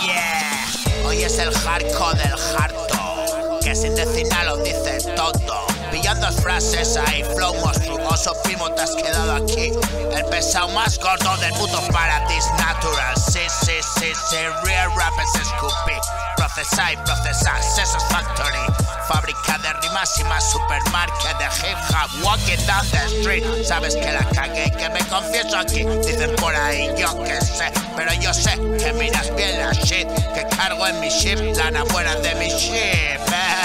Yeah, hoy es el hardcore del harto, que sin decir nada lo dice todo. Pillando frases ahí, flow monstruoso, primo, te has quedado aquí. El pesado más gordo del puto Paradise Natural. Sí, real rap es Scoopy. Procesar y procesar, Sesos Factory. Fábrica de rimas y más supermarket de hip hop. Walking down the street, sabes que la cagué y que me confieso aquí. Dicen por ahí, yo que sé, pero yo sé que miras bien la shit que cargo en mi ship, lana buena de mi ship.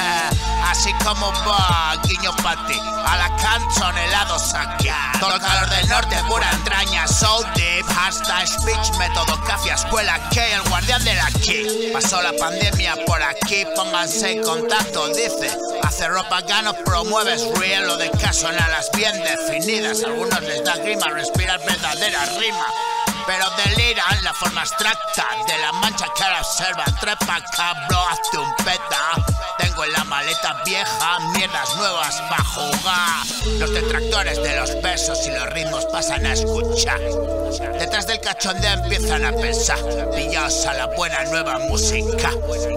Así como va, guiño pa' ti, a la cantonelados aquí. Todo el calor del norte, pura entraña, so deep. Hashtag speech, método café, escuela que el guardián del aquí. Pasó la pandemia por aquí, pónganse en contacto, dice. Hace ropa gano, promueves real, lo de caso en alas bien definidas. Algunos les da grima respirar verdadera rima, pero deliran la forma abstracta de la mancha que ahora observan. Trepa cabro, hazte un peta. Tengo en la maleta vieja mierdas nuevas pa' jugar. Los detractores de los versos y los ritmos pasan a escuchar. Detrás del cachondeo empiezan a pensar, pillaos a la buena nueva música.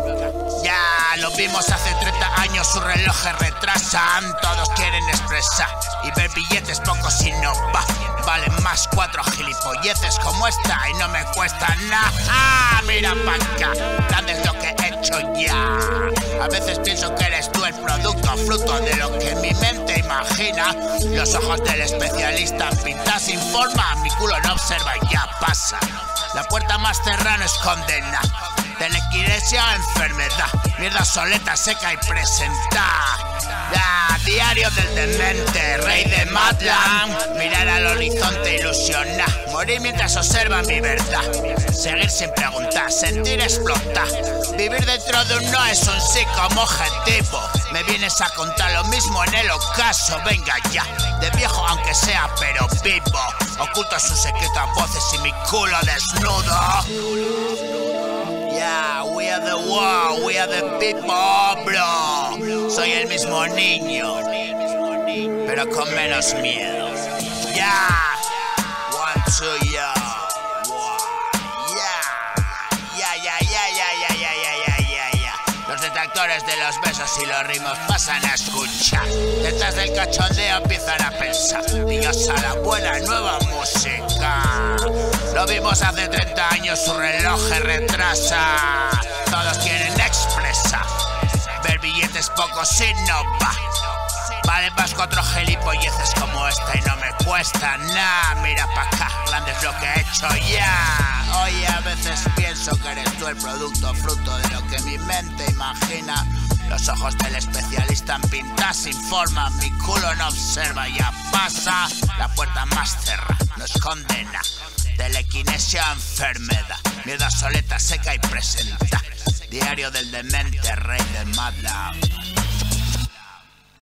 Ya lo vimos hace 30 años, sus relojes retrasan. Todos quieren expresar y ver billetes pocos y no va. Valen más 4 gilipolleces como esta y no me cuesta nada. Mira pa' acá, grande es lo que he hecho ya. A veces pienso que eres tú el producto, fruto de lo que mi mente imagina. Los ojos del especialista en pintas informa, mi culo no observa y ya pasa. La puerta más cerrada es condena, telequinesia o enfermedad, mierda soleta, seca y presentar. Diario del demente, rey de Madland. Mirar al horizonte, ilusionar. Morir mientras observa mi verdad. Seguir sin preguntar, sentir explotar. Vivir dentro de un no es un sí como objetivo. Me vienes a contar lo mismo en el ocaso. Venga ya, de viejo aunque sea pero vivo. Oculto su secreto a voces y mi culo desnudo. Yeah, we are the world, we are the people, bro. Soy el mismo niño, pero con menos miedo. Yeah, 1, 2, yeah. Los detractores de los besos y los ritmos pasan a escuchar. Detrás del cachondeo empiezan a pensar, Dios a la buena nueva música. Lo vimos hace 30 años, su reloj retrasa. Todos quieren expresar, ver billetes pocos y no va. Vale más 4 gilipolleces como esta y no me cuesta nada. Mira pa' acá, grande es lo que he hecho ya. Oye, a veces pienso que eres tú el producto, fruto de lo que mi mente imagina. Los ojos del especialista en pintas informan, mi culo no observa, ya pasa. La puerta más cerrada, no es condena, telequinesia o enfermedad, mierda soleta, seca y presenta. Diario del demente, rey de Madland.